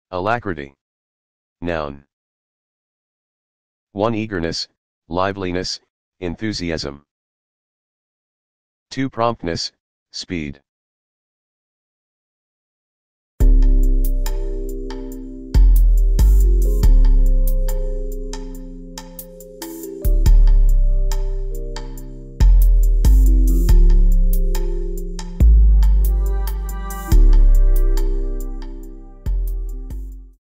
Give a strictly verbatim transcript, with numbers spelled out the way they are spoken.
Alacrity. Noun. one Eagerness, liveliness, enthusiasm. two Promptness, speed.